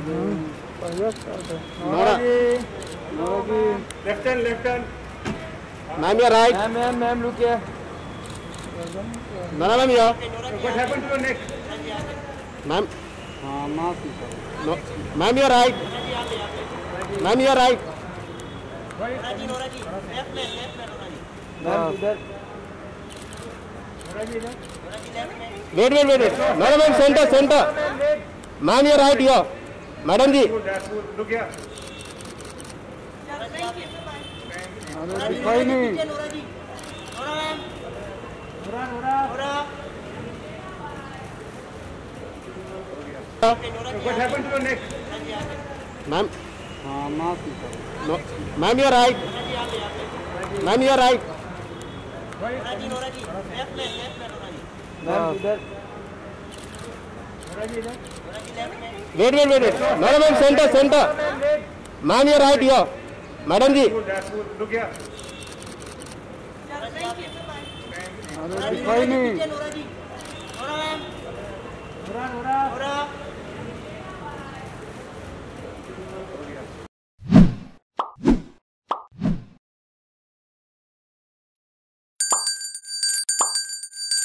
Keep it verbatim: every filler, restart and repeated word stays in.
Nora. Left hand, left hand. Ma'am, you're right. Ma'am, ma'am, ma'am, look here. Nora, ma'am, here. What happened to your neck? Ma'am. No. Ma'am, you're right. Ma'am, you're right. Noraji, Noraji, left man, left man, Noraji. Ma'am, इधर. Noraji, left man. Wait, wait, wait. wait. Nora, ma'am, center, center. Ma'am, you're right here. Madam ji. Good, that's good. Look here. Noraji, Noraji, Noraji. Nora, ma'am. Nora, Nora. Nora. What happened to your neck? Ma'am. No. Ma'am, you're right. Ma'am, you're right. Noraji, Noraji, left man, left man, Noraji. Ma'am, इधर. Noraji, left man. Wait, wait, wait. wait. Nora, ma'am, center, center. Ma'am, you're right here. Madam ji. Good, that's good. Look here. Noraji, Noraji, Noraji. Nora, ma'am. Nora, Nora. Nora.